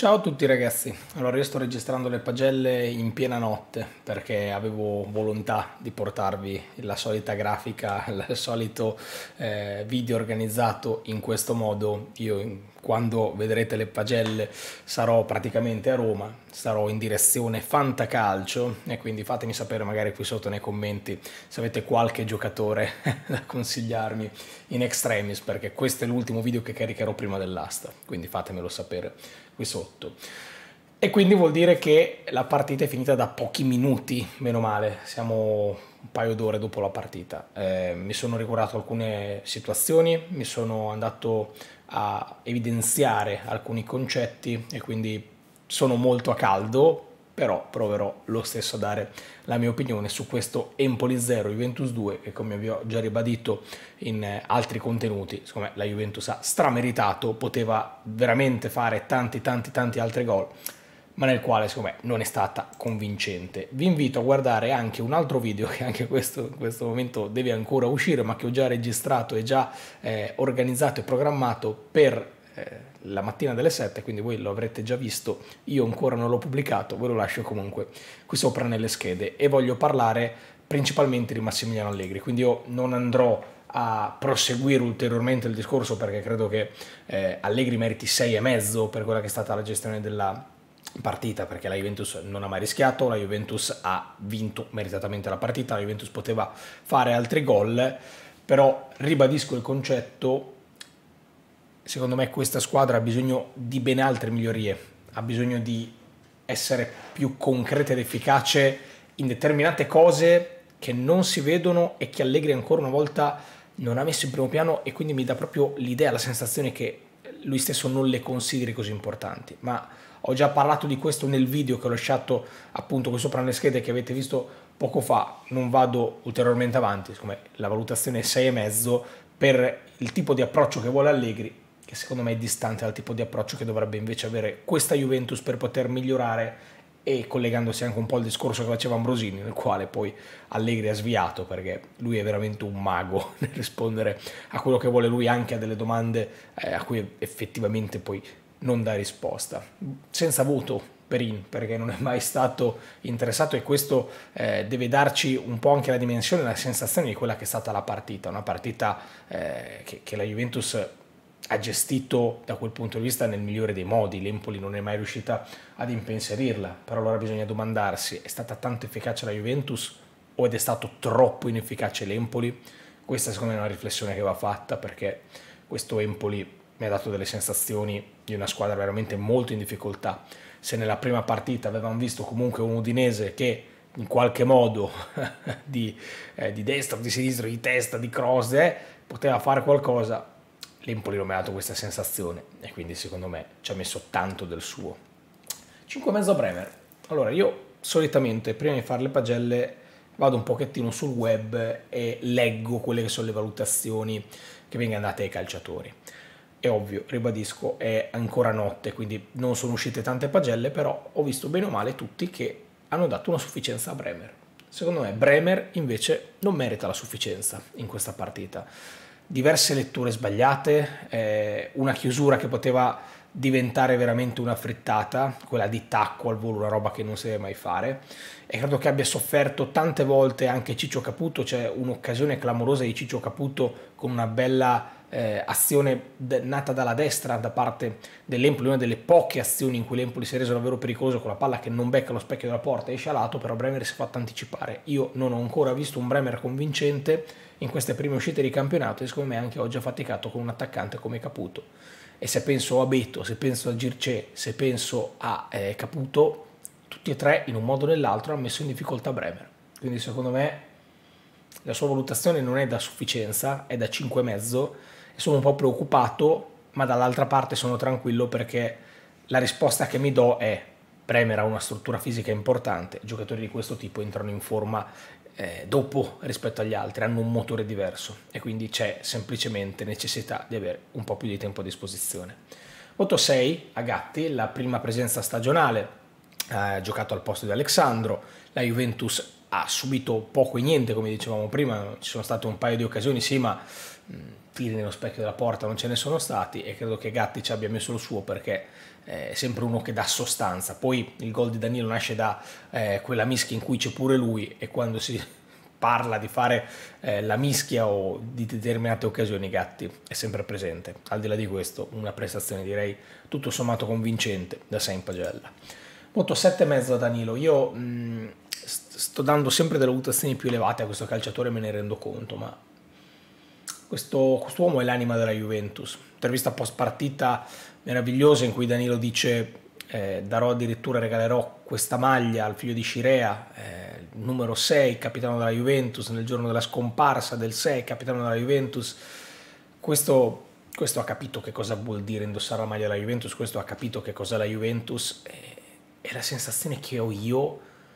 Ciao a tutti ragazzi, allora io sto registrando le pagelle in piena notte perché avevo volontà di portarvi la solita grafica, il solito video organizzato in questo modo. Quando vedrete le pagelle sarò praticamente a Roma, sarò in direzione Fantacalcio e quindi fatemi sapere magari qui sotto nei commenti se avete qualche giocatore da consigliarmi in extremis, perché questo è l'ultimo video che caricherò prima dell'asta, quindi fatemelo sapere qui sotto. E quindi vuol dire che la partita è finita da pochi minuti, meno male, siamo un paio d'ore dopo la partita. Mi sono ricordato alcune situazioni, mi sono andato a evidenziare alcuni concetti e quindi sono molto a caldo, però proverò lo stesso a dare la mia opinione su questo Empoli 0 Juventus 2 che, come vi ho già ribadito in altri contenuti, secondo me la Juventus ha strameritato, poteva veramente fare tanti altri gol, ma nel quale secondo me non è stata convincente. Vi invito a guardare anche un altro video che anche questo in questo momento deve ancora uscire, ma che ho già registrato e già organizzato e programmato per la mattina delle 7, quindi voi lo avrete già visto, io ancora non l'ho pubblicato, ve lo lascio comunque qui sopra nelle schede, e voglio parlare principalmente di Massimiliano Allegri, quindi io non andrò a proseguire ulteriormente il discorso perché credo che Allegri meriti 6,5 per quella che è stata la gestione della partita, perché la Juventus non ha mai rischiato, la Juventus ha vinto meritatamente la partita, la Juventus poteva fare altri gol, però ribadisco il concetto. Secondo me questa squadra ha bisogno di ben altre migliorie, ha bisogno di essere più concreta ed efficace in determinate cose che non si vedono e che Allegri ancora una volta non ha messo in primo piano, e quindi mi dà proprio l'idea, la sensazione che lui stesso non le consideri così importanti. Ma ho già parlato di questo nel video che ho lasciato appunto qui sopra nelle schede che avete visto poco fa, non vado ulteriormente avanti, secondo me la valutazione è 6,5 per il tipo di approccio che vuole Allegri, che secondo me è distante dal tipo di approccio che dovrebbe invece avere questa Juventus per poter migliorare, e collegandosi anche un po' al discorso che faceva Ambrosini, nel quale poi Allegri ha sviato perché lui è veramente un mago nel rispondere a quello che vuole lui, anche a delle domande a cui effettivamente poi non dà risposta. Senza voto Perin, perché non è mai stato interessato, e questo deve darci un po' anche la dimensione, la sensazione di quella che è stata la partita, una partita che la Juventus ha gestito da quel punto di vista nel migliore dei modi. L'Empoli non è mai riuscita ad impensierirla, però allora bisogna domandarsi: è stata tanto efficace la Juventus o ed è stato troppo inefficace l'Empoli? Questa secondo me è una riflessione che va fatta, perché questo Empoli mi ha dato delle sensazioni di una squadra veramente molto in difficoltà. Se nella prima partita avevamo visto comunque un Udinese che in qualche modo di destra, di sinistra, di testa, di cross poteva fare qualcosa, l'Empoli non mi ha dato questa sensazione e quindi secondo me ci ha messo tanto del suo. 5,5 a Bremer. Allora, io solitamente prima di fare le pagelle vado un pochettino sul web e leggo quelle che sono le valutazioni che vengono date ai calciatori. È ovvio, ribadisco, è ancora notte, quindi non sono uscite tante pagelle, però ho visto bene o male tutti che hanno dato una sufficienza a Bremer. Secondo me Bremer invece non merita la sufficienza in questa partita. Diverse letture sbagliate, una chiusura che poteva diventare veramente una frittata, quella di tacco al volo, una roba che non si deve mai fare, e credo che abbia sofferto tante volte anche Ciccio Caputo. C'è un'occasione clamorosa di Ciccio Caputo con una bella azione nata dalla destra da parte dell'Empoli, una delle poche azioni in cui l'Empoli si è reso davvero pericoloso, con la palla che non becca lo specchio della porta e esce a lato, però Bremer si è fatto anticipare. Io non ho ancora visto un Bremer convincente in queste prime uscite di campionato, e secondo me anche oggi ha faticato con un attaccante come Caputo. E se penso a Beto, se penso a Gircè, se penso a Caputo, tutti e tre in un modo o nell'altro hanno messo in difficoltà Bremer. Quindi secondo me la sua valutazione non è da sufficienza, è da 5,5, e sono un po' preoccupato, ma dall'altra parte sono tranquillo perché la risposta che mi do è: Bremer ha una struttura fisica importante, giocatori di questo tipo entrano in forma dopo rispetto agli altri, hanno un motore diverso e quindi c'è semplicemente necessità di avere un po' più di tempo a disposizione. Voto 6 a Gatti, la prima presenza stagionale, giocato al posto di Alexandro. La Juventus ha subito poco e niente, come dicevamo prima, ci sono state un paio di occasioni, sì, ma tiri nello specchio della porta non ce ne sono stati, e credo che Gatti ci abbia messo il suo, perché è sempre uno che dà sostanza. Poi il gol di Danilo nasce da quella mischia in cui c'è pure lui, e quando si parla di fare la mischia o di determinate occasioni, Gatti è sempre presente. Al di là di questo, una prestazione direi tutto sommato convincente da 6 in pagella. Voto 7,5 a Danilo. Io sto dando sempre delle valutazioni più elevate a questo calciatore, me ne rendo conto, ma quest'uomo è l'anima della Juventus. Intervista post partita meravigliosa in cui Danilo dice regalerò questa maglia al figlio di Scirea, numero 6, capitano della Juventus, nel giorno della scomparsa del 6, capitano della Juventus. Questo ha capito che cosa vuol dire indossare la maglia della Juventus, questo ha capito che cos'è la Juventus, e la sensazione che ho io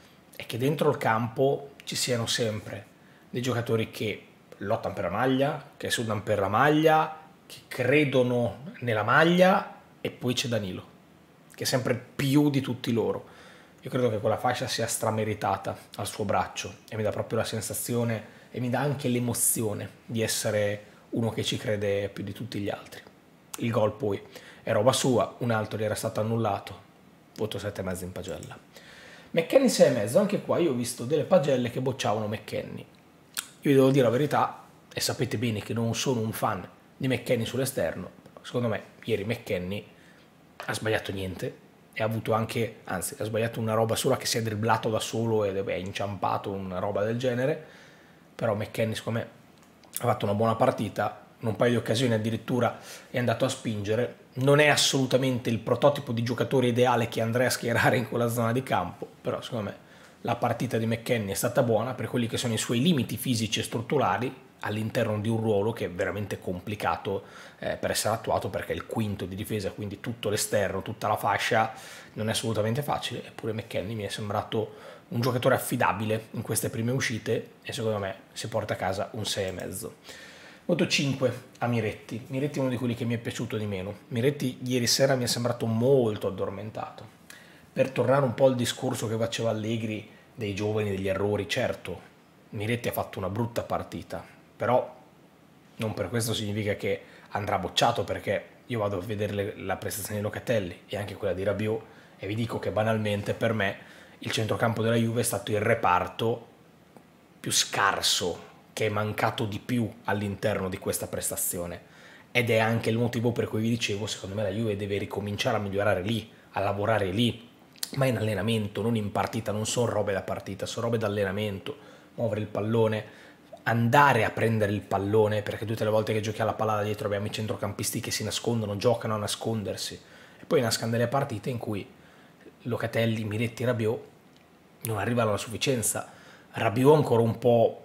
è che dentro il campo ci siano sempre dei giocatori che lottano per la maglia, che sudano per la maglia, che credono nella maglia, e poi c'è Danilo, che è sempre più di tutti loro. Io credo che quella fascia sia strameritata al suo braccio, e mi dà proprio la sensazione e mi dà anche l'emozione di essere uno che ci crede più di tutti gli altri. Il gol poi è roba sua, un altro gli era stato annullato, voto 7,5 in pagella. McKennie 6,5, anche qua io ho visto delle pagelle che bocciavano McKennie. Io vi devo dire la verità, e sapete bene che non sono un fan di McKennie sull'esterno. Secondo me ieri McKennie ha sbagliato niente, e ha avuto anche, anzi ha sbagliato una roba sola, che si è dribblato da solo ed è inciampato, una roba del genere. Però McKennie secondo me ha fatto una buona partita, in un paio di occasioni addirittura è andato a spingere. Non è assolutamente il prototipo di giocatore ideale che andrei a schierare in quella zona di campo, però secondo me la partita di McKennie è stata buona per quelli che sono i suoi limiti fisici e strutturali all'interno di un ruolo che è veramente complicato per essere attuato, perché è il quinto di difesa, quindi tutto l'esterno, tutta la fascia, non è assolutamente facile. Eppure McKennie mi è sembrato un giocatore affidabile in queste prime uscite, e secondo me si porta a casa un 6,5. Voto 5 a Miretti. Miretti è uno di quelli che mi è piaciuto di meno. Miretti ieri sera mi è sembrato molto addormentato. Per tornare un po' al discorso che faceva Allegri dei giovani, degli errori, certo, Miretti ha fatto una brutta partita, però non per questo significa che andrà bocciato, perché io vado a vedere la prestazione di Locatelli e anche quella di Rabiot, e vi dico che banalmente per me il centrocampo della Juve è stato il reparto più scarso, che è mancato di più all'interno di questa prestazione, ed è anche il motivo per cui vi dicevo, secondo me la Juve deve ricominciare a migliorare lì, a lavorare lì, ma in allenamento, non in partita. Non sono robe da partita, sono robe da allenamento, muovere il pallone, andare a prendere il pallone, perché tutte le volte che giochi alla palla da dietro abbiamo i centrocampisti che si nascondono, giocano a nascondersi, e poi nascano delle partite in cui Locatelli, Miretti, Rabiot non arrivano alla sufficienza. Rabiot ancora un po'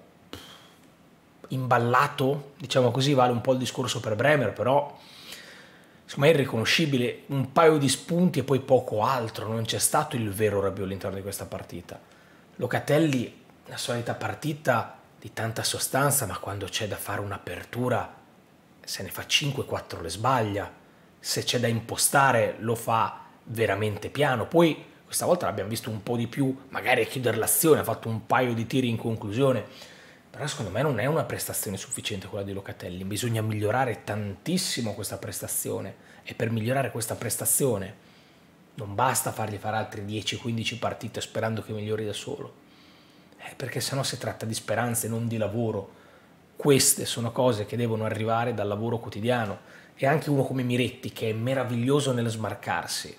imballato, diciamo così, vale un po' il discorso per Bremer, però insomma è irriconoscibile, un paio di spunti e poi poco altro. Non c'è stato il vero Rabiot all'interno di questa partita. Locatelli, la solita partita di tanta sostanza, ma quando c'è da fare un'apertura se ne fa 5-4 le sbaglia, se c'è da impostare lo fa veramente piano. Poi questa volta l'abbiamo visto un po' di più, magari a chiudere l'azione, ha fatto un paio di tiri in conclusione, però secondo me non è una prestazione sufficiente quella di Locatelli. Bisogna migliorare tantissimo questa prestazione, e per migliorare questa prestazione non basta fargli fare altre 10-15 partite sperando che migliori da solo, perché sennò si tratta di speranze, non di lavoro. Queste sono cose che devono arrivare dal lavoro quotidiano, e anche uno come Miretti, che è meraviglioso nel smarcarsi,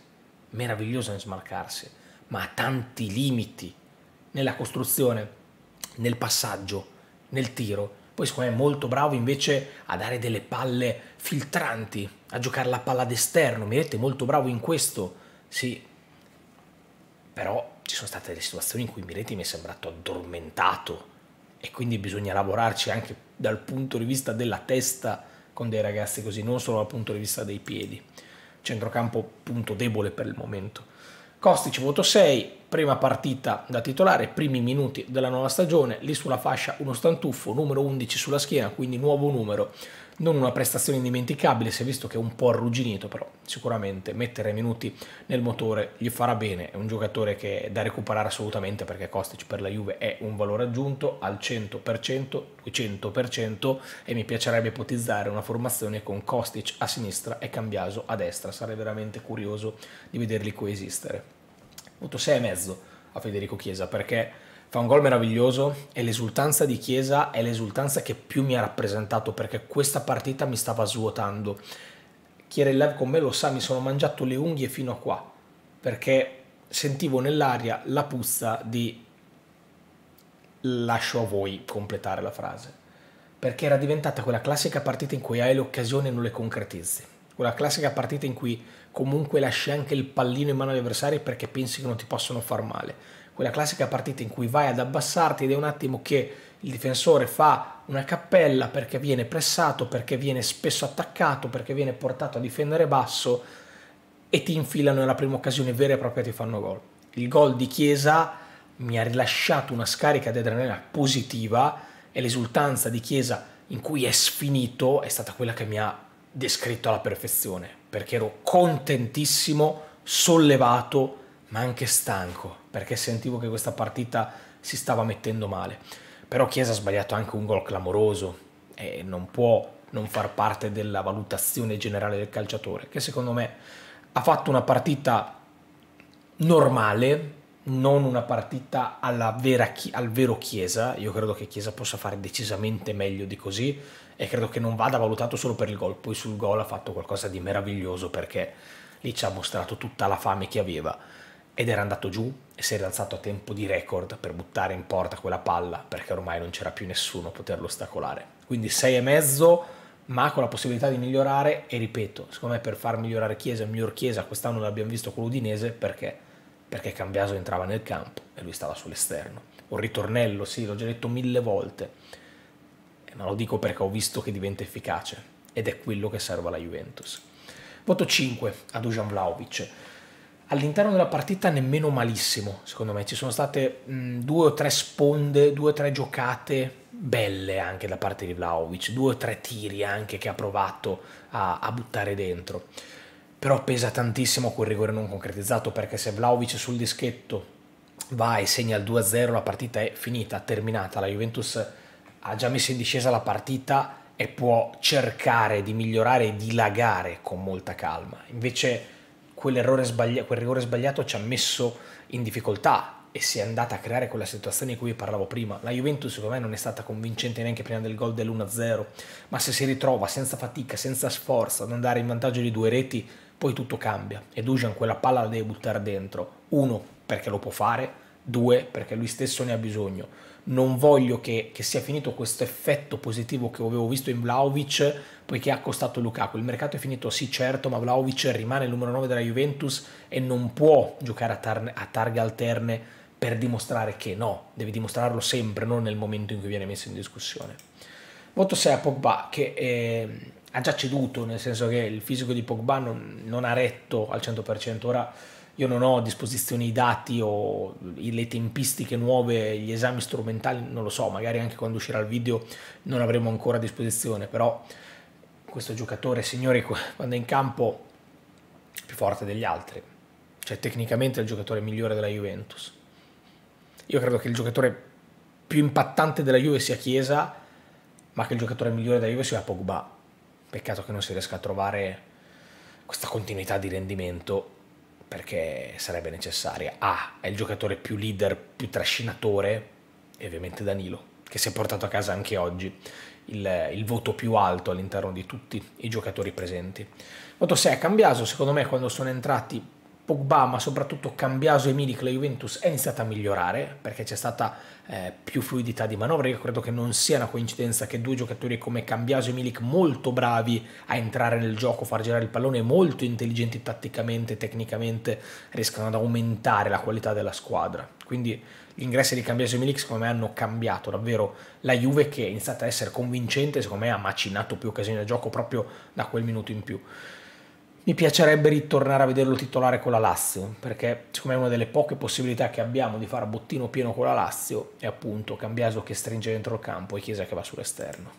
ma ha tanti limiti nella costruzione, nel passaggio, nel tiro. Poi secondo me è molto bravo invece a dare delle palle filtranti, a giocare la palla d'esterno. Miretti è molto bravo in questo, sì, però ci sono state delle situazioni in cui Miretti mi è sembrato addormentato, e quindi bisogna lavorarci anche dal punto di vista della testa con dei ragazzi così, non solo dal punto di vista dei piedi. Centrocampo punto debole per il momento. Kostic voto 6, prima partita da titolare, primi minuti della nuova stagione, lì sulla fascia uno stantuffo, numero 11 sulla schiena, quindi nuovo numero Non una prestazione indimenticabile, si è visto che è un po' arrugginito, però sicuramente mettere minuti nel motore gli farà bene. È un giocatore che è da recuperare assolutamente, perché Kostic per la Juve è un valore aggiunto al 100%, 200%, e mi piacerebbe ipotizzare una formazione con Kostic a sinistra e Cambiaso a destra. Sarei veramente curioso di vederli coesistere. Voto 6,5 a Federico Chiesa, perché fa un gol meraviglioso e l'esultanza di Chiesa è l'esultanza che più mi ha rappresentato, perché questa partita mi stava svuotando. Chi era in live con me lo sa, mi sono mangiato le unghie fino a qua, perché sentivo nell'aria la puzza di lascio a voi completare la frase, perché era diventata quella classica partita in cui hai le occasioni e non le concretizzi, quella classica partita in cui comunque lasci anche il pallino in mano agli avversari perché pensi che non ti possono far male, quella classica partita in cui vai ad abbassarti ed è un attimo che il difensore fa una cappella perché viene pressato, perché viene spesso attaccato, perché viene portato a difendere basso e ti infilano nella prima occasione vera e propria e ti fanno gol. Il gol di Chiesa mi ha rilasciato una scarica di adrenalina positiva e l'esultanza di Chiesa in cui è sfinito è stata quella che mi ha descritto alla perfezione, perché ero contentissimo, sollevato, ma anche stanco, perché sentivo che questa partita si stava mettendo male. Però Chiesa ha sbagliato anche un gol clamoroso e non può non far parte della valutazione generale del calciatore, che secondo me ha fatto una partita normale, non una partita al vero Chiesa. Io credo che Chiesa possa fare decisamente meglio di così e credo che non vada valutato solo per il gol. Poi sul gol ha fatto qualcosa di meraviglioso, perché lì ci ha mostrato tutta la fame che aveva ed era andato giù e si è rialzato a tempo di record per buttare in porta quella palla, perché ormai non c'era più nessuno a poterlo ostacolare. Quindi 6,5, ma con la possibilità di migliorare. E ripeto, secondo me per far migliorare Chiesa, il miglior Chiesa quest'anno l'abbiamo visto con l'Udinese, perché Cambiaso entrava nel campo e lui stava sull'esterno. Un ritornello, sì, l'ho già detto 1000 volte, ma lo dico perché ho visto che diventa efficace ed è quello che serve alla Juventus. Voto 5 a Dusan Vlahovic. All'interno della partita nemmeno malissimo, secondo me. Ci sono state 2 o 3 sponde, 2 o 3 giocate belle anche da parte di Vlahovic, 2 o 3 tiri anche che ha provato a buttare dentro. Però pesa tantissimo quel rigore non concretizzato, perché se Vlahovic sul dischetto va e segna il 2-0, la partita è finita, terminata. La Juventus ha già messo in discesa la partita e può cercare di migliorare e dilagare con molta calma. Invece quel rigore sbagliato ci ha messo in difficoltà e si è andata a creare quella situazione di cui parlavo prima. La Juventus secondo me non è stata convincente neanche prima del gol dell'1-0, ma se si ritrova senza fatica, senza sforzo ad andare in vantaggio di 2 reti, poi tutto cambia e Dusan quella palla la deve buttare dentro. 1, perché lo può fare, 2, perché lui stesso ne ha bisogno. Non voglio che sia finito questo effetto positivo che avevo visto in Vlahovic, poiché ha costato Lukaku. Il mercato è finito, sì certo, ma Vlahovic rimane il numero 9 della Juventus e non può giocare a targhe alterne per dimostrare che no, deve dimostrarlo sempre, non nel momento in cui viene messo in discussione. Voto 6 a Pogba, che ha già ceduto, nel senso che il fisico di Pogba non ha retto al 100%. Ora io non ho a disposizione i dati o le tempistiche nuove, gli esami strumentali, non lo so, magari anche quando uscirà il video non avremo ancora a disposizione, però questo giocatore, signori, quando è in campo è più forte degli altri, cioè tecnicamente è il giocatore migliore della Juventus. Io credo che il giocatore più impattante della Juve sia Chiesa, ma che il giocatore migliore della Juve sia Pogba. Peccato che non si riesca a trovare questa continuità di rendimento, perché sarebbe necessaria. È il giocatore più leader, più trascinatore, e ovviamente Danilo, che si è portato a casa anche oggi il voto più alto all'interno di tutti i giocatori presenti. Voto 6 a Cambiaso. Secondo me quando sono entrati Pogba, ma soprattutto Cambiaso e Milik, la Juventus è iniziata a migliorare, perché c'è stata più fluidità di manovra. Io credo che non sia una coincidenza che 2 giocatori come Cambiaso e Milik, molto bravi a entrare nel gioco, far girare il pallone, molto intelligenti tatticamente, tecnicamente, riescano ad aumentare la qualità della squadra. Quindi gli ingressi di Cambiaso e Milik secondo me hanno cambiato davvero la Juve, che è iniziata a essere convincente. Secondo me ha macinato più occasioni da gioco proprio da quel minuto in più. Mi piacerebbe ritornare a vederlo titolare con la Lazio, perché secondo me una delle poche possibilità che abbiamo di fare a bottino pieno con la Lazio è appunto Cambiaso che stringe dentro il campo e Chiesa che va sull'esterno.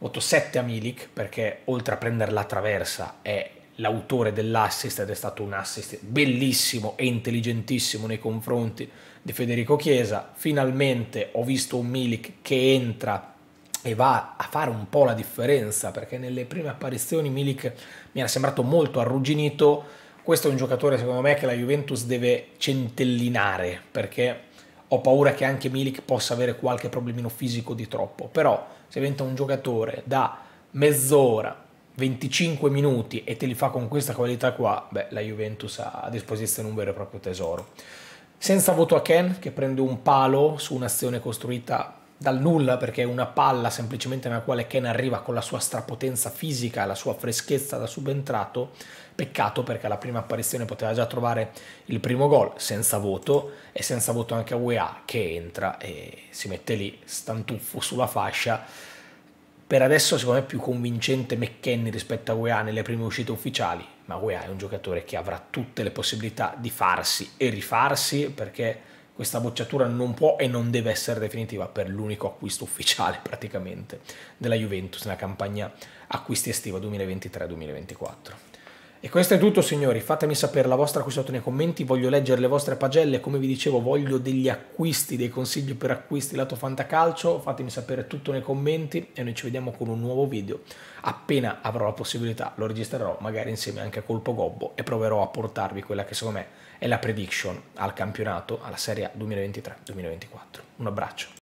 voto 7 a Milik perché oltre a prendere la traversa è l'autore dell'assist ed è stato un assist bellissimo e intelligentissimo nei confronti di Federico Chiesa. Finalmente ho visto un Milik che entra e va a fare un po' la differenza, perché nelle prime apparizioni Milik mi era sembrato molto arrugginito. Questo è un giocatore secondo me che la Juventus deve centellinare, perché ho paura che anche Milik possa avere qualche problemino fisico di troppo, però se diventa un giocatore da mezz'ora, 25 minuti e te li fa con questa qualità qua, beh, la Juventus ha a disposizione un vero e proprio tesoro. Senza voto a Ken, che prende un palo su un'azione costruita dal nulla, perché è una palla semplicemente nella quale Ken arriva con la sua strapotenza fisica, la sua freschezza da subentrato. Peccato, perché alla prima apparizione poteva già trovare il primo gol. Senza voto, e senza voto anche a UEA, che entra e si mette lì stantuffo sulla fascia. Per adesso secondo me è più convincente McKennie rispetto a UEA nelle prime uscite ufficiali, ma UEA è un giocatore che avrà tutte le possibilità di farsi e rifarsi, perché questa bocciatura non può e non deve essere definitiva per l'unico acquisto ufficiale praticamente della Juventus nella campagna acquisti estiva 2023-2024. E questo è tutto, signori, fatemi sapere la vostra qui sotto nei commenti, voglio leggere le vostre pagelle, come vi dicevo voglio degli acquisti, dei consigli per acquisti lato fantacalcio, fatemi sapere tutto nei commenti e noi ci vediamo con un nuovo video. Appena avrò la possibilità lo registrerò magari insieme anche a Colpo Gobbo e proverò a portarvi quella che secondo me è la prediction al campionato, alla Serie A 2023-2024. Un abbraccio.